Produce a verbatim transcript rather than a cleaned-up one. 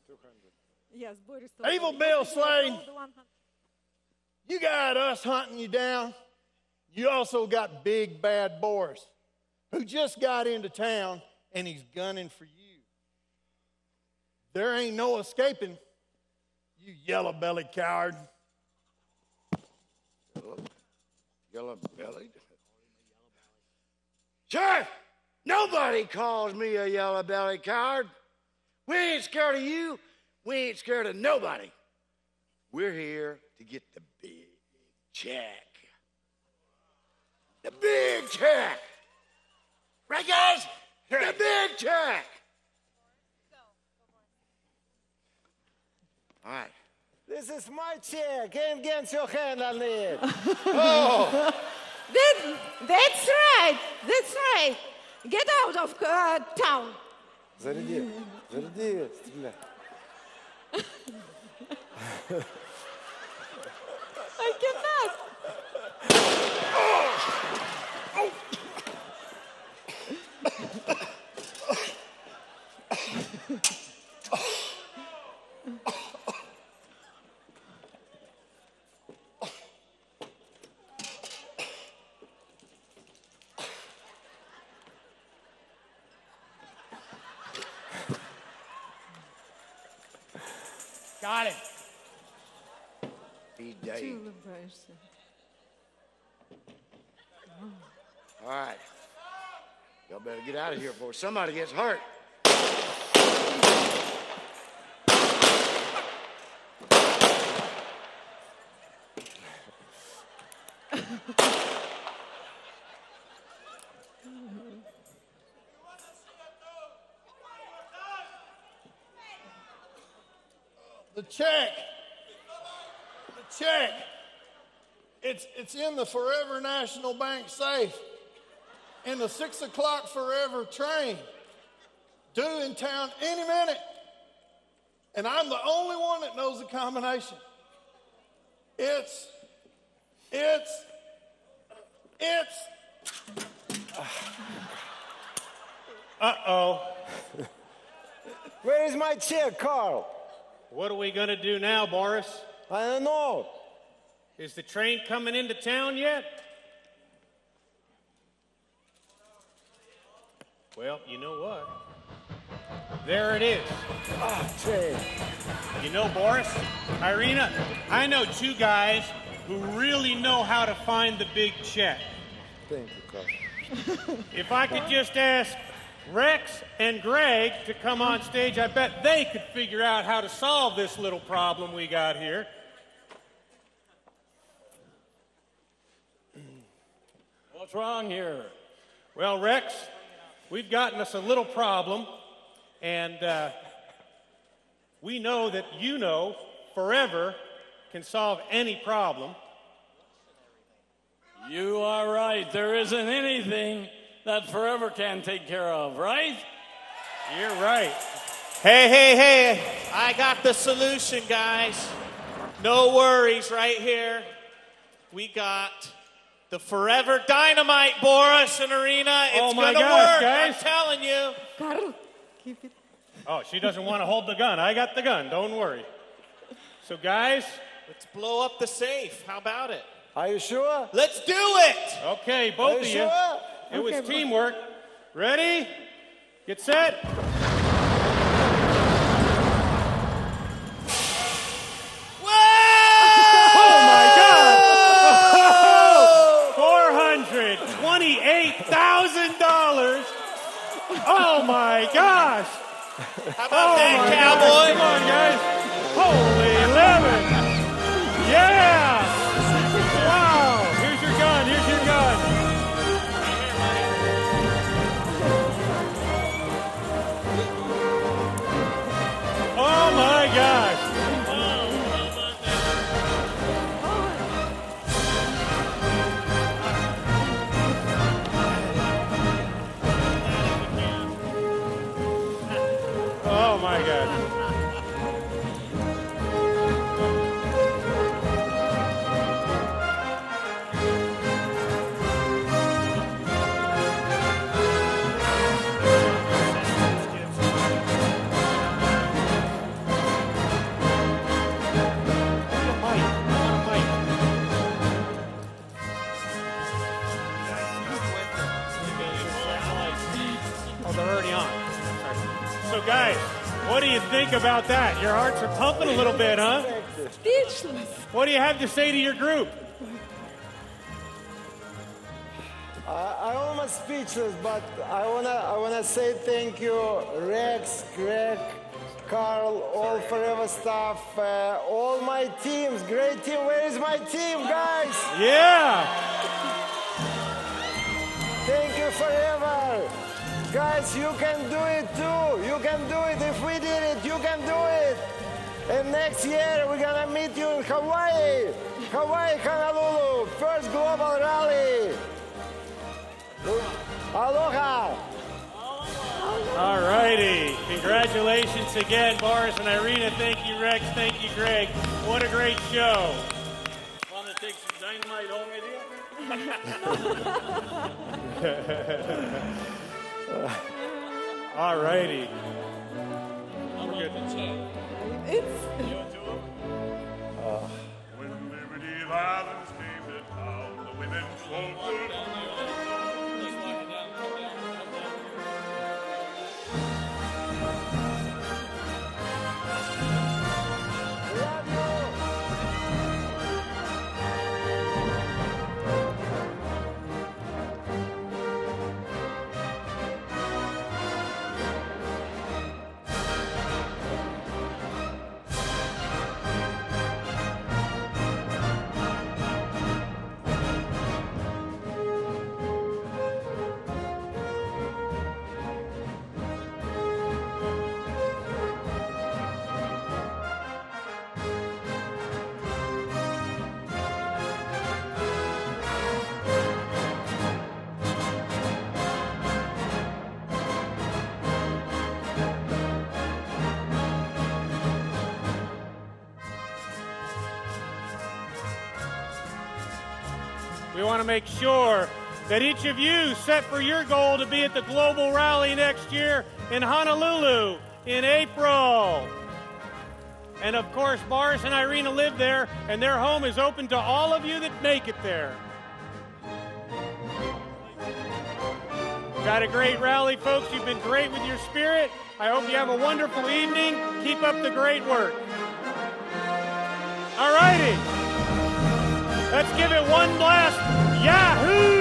Yes, Boris. Evil Bill Slade, you got us hunting you down. You also got big bad Boris, who just got into town and he's gunning for you. There ain't no escaping, you yellow-bellied coward. Yellow-bellied? Sheriff, nobody calls me a yellow-bellied coward. We ain't scared of you. We ain't scared of nobody. We're here to get the big check. The big check. Right, guys? The big check. All right. This is my check. Can't get your hand on it. Oh. That, that's right. That's right. Get out of uh, town. Заряди. Заряди. Стреляй. I cannot. Oh. Got him. He's dead. All right. Y'all better get out of here before somebody gets hurt. The check. The check. It's, it's in the Forever National Bank safe. In the six o'clock Forever train. Due in town any minute. And I'm the only one that knows the combination. It's, it's, it's. Uh-oh. Where is my check, Carl? What are we going to do now, Boris? I don't know. Is the train coming into town yet? Well, you know what? There it is. Ah, train. You know, Boris, Irina, I know two guys who really know how to find the big check. Thank you, Carl. If I could just ask Rex and Greg to come on stage, I bet they could figure out how to solve this little problem we got here. What's wrong here? Well, Rex, we've gotten us a little problem, and uh, we know that you know Forever can solve any problem. You are right. There isn't anything that Forever can take care of, right? You're right. Hey, hey, hey, I got the solution, guys. No worries right here. We got the Forever Dynamite, Boris and Irina. It's Oh my gonna gosh, work, guys. I'm telling you. Carl, keep it. Oh, she doesn't want to hold the gun. I got the gun. Don't worry. So, guys, Let's blow up the safe. How about it? Are you sure? Let's do it. okay, Are both you of you. sure? It Okay, was teamwork. Ready? Get set. Oh my God! Four hundred twenty-eight thousand dollars. Oh my gosh! How about Oh that, my cowboy? gosh. Come on, guys! Holy eleven! Yeah! Wow! Here's your gun. Here's your gun. Oh my gosh! Oh my God. think about that? Your hearts are pumping a little bit, huh? Speechless. What do you have to say to your group? I, I almost speechless, but I wanna I wanna say thank you, Rex, Greg, Carl, all Forever staff, uh, all my teams, great team. Where is my team, guys? Yeah. Thank you, Forever. Guys, you can do it too. You can do it. If we did it, you can do it. And next year, we're gonna meet you in Hawaii. Hawaii, Honolulu. First global rally. Aloha. All righty. Congratulations again, Boris and Irina. Thank you, Rex. Thank you, Greg. What a great show. Want to take some dynamite home with you? All righty. I'm good. It's When Liberty Islands came to town, the women spoke good. We want to make sure that each of you set for your goal to be at the global rally next year in Honolulu in April. And of course, Boris and Irina live there, and their home is open to all of you that make it there. Got a great rally, folks. You've been great with your spirit. I hope you have a wonderful evening. Keep up the great work. All righty. Let's give it one last Yahoo!